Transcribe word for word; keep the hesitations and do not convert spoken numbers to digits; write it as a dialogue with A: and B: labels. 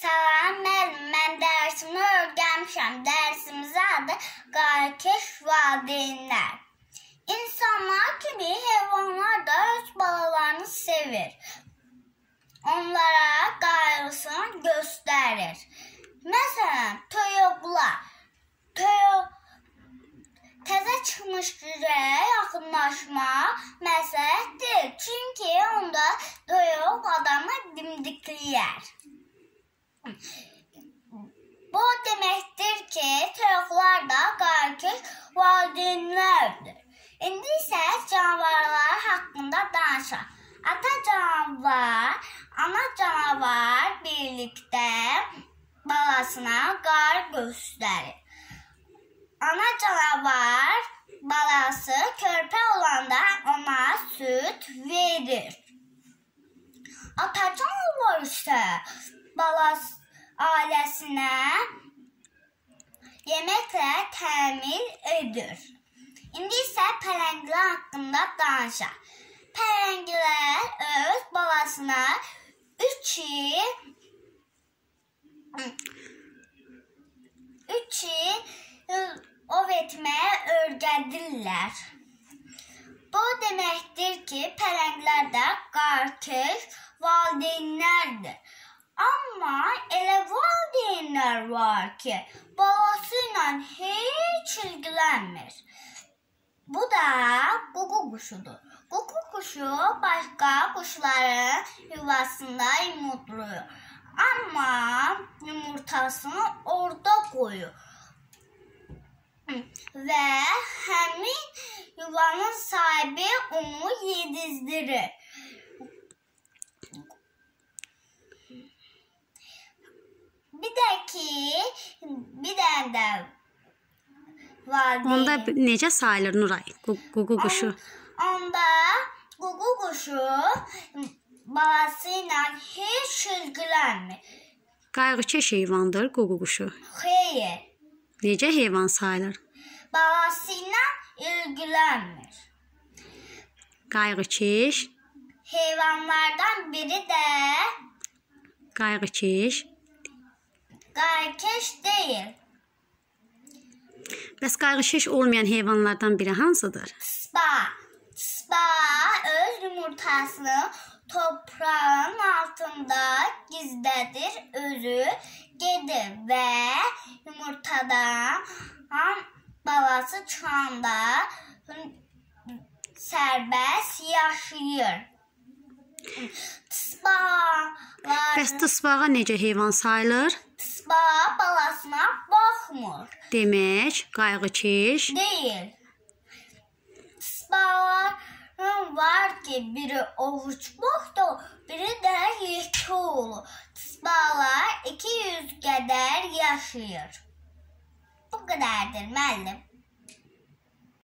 A: Salam müəllim, mən dərsimi öyrənmişəm. Dərsimizin adı qarkeş valideynlər. İnsanlar kimi heyvanlar da öz balalarını sevir. Onlara qayğısını göstərir. Məsələn, toyuqlar. Toyuq təzə çıxmış cürəyə yaxınlaşmaq məsləhət deyil. Çünki onda toyuq adamı dimdikləyər. Bu deməkdir ki, toyuqlar da qarkeş valideynlərdir. İndi isə canavarlar haqqında danışaq. Ata canavar, ana canavar birlikdə balasına qar göstərir. Ana canavar balası körpə olanda ona süt verir. Ata canavar isə balası ailəsinə yeməklə təmin edir. İndi isə pələnglər haqqında danışaq. Pələnglər öz balasına üç il üç il ov etməyə öyrədirlər. Bu deməkdir ki, pələnglər də qarkeş valideynlərdir. Amma elə valideynlər var ki, balası ilə heç ilgilənmir. Bu da ququ quşudur. Ququ quşu başqa quşların yuvasında yumurtlayır. Amma yumurtasını orada qoyur. Və həmin yuvanın sahibi onu yedizdirir. Bir də ki, bir dənə də valideyn.
B: Onda necə sayılır Nuray? Ququ quşu.
A: Onda ququ quşu balası ilə heç ilgilənmir.
B: Qayğıkeş heyvandır ququ quşu.
A: Xeyr.
B: Necə heyvan sayılır?
A: Balası ilə ilgilənmir.
B: Qayğıkeş.
A: Heyvanlardan biri də
B: Qayğıkeş.
A: qarkeş deyil.
B: Bəs qayğıkeş olmayan heyvanlardan biri hansıdır?
A: Tısba. Tısba öz yumurtasını toprağın altında gizlədir, özü gedir və yumurtadan balası çıxanda sərbəst yaşayır. Tısbalar...
B: Bəs tısbağa necə heyvan sayılır?
A: Tısbağa balasına baxmır.
B: Demək, qayğıkeş
A: Deyil. Tısbağaların var ki, biri ovuç boyda, biri də yekə olur. Tısbağalar iki yüz qədər yaşayır. Bu qədərdir müəllim.